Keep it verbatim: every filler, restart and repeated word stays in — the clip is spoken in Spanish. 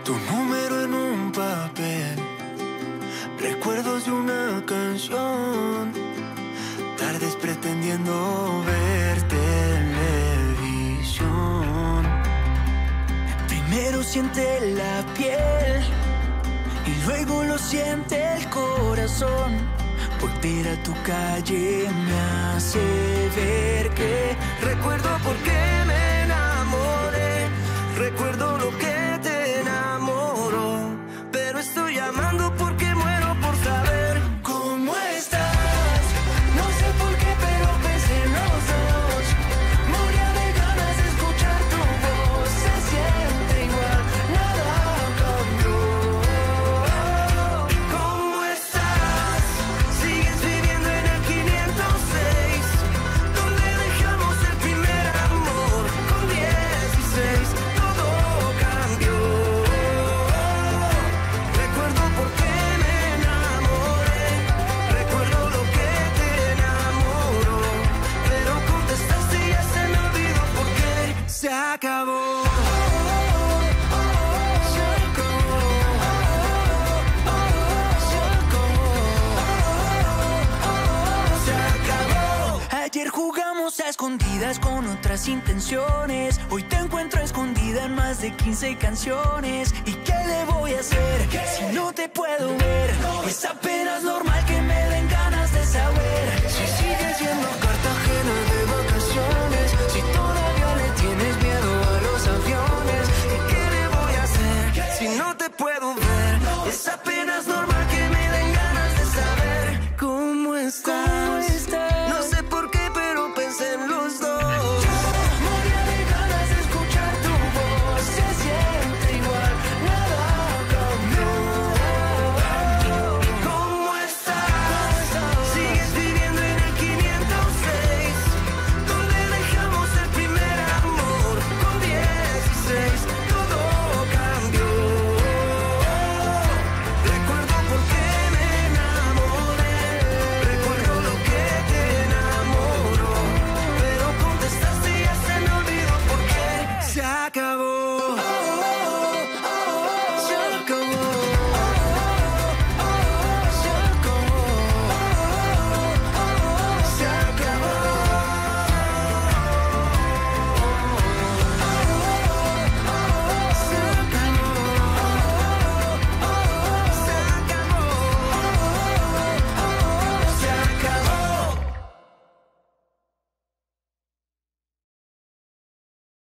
Tu número en un papel, recuerdos de una canción, tardes pretendiendo ver televisión. Primero siente la piel y luego lo siente el corazón. Volver a tu calle me hace ver que recuerdo por qué me enamoré, recuerdo lo que te enamoró, pero estoy llamando porque muero por saber cómo estás. No sé por qué, pero pensé en los dos. Moría de ganas de escuchar tu voz. Se siente igual, nada cambió. ¿Cómo estás? Sigues viviendo en el quinientos seis, donde dejamos el primer amor. Con dieciséis todo cambió. Recuerdo por qué me enamoré, recuerdo lo que te enamoró, pero contestaste y ya se me olvidó por qué se acabó. Se acabó. Se acabó. Se acabó. Ayer jugamos a escondidas con otras intenciones. Hoy te encuentro escondida en más de quince canciones. ¿Y qué le voy a hacer si no te puedo ver? Es apenas normal que me den ganas de saber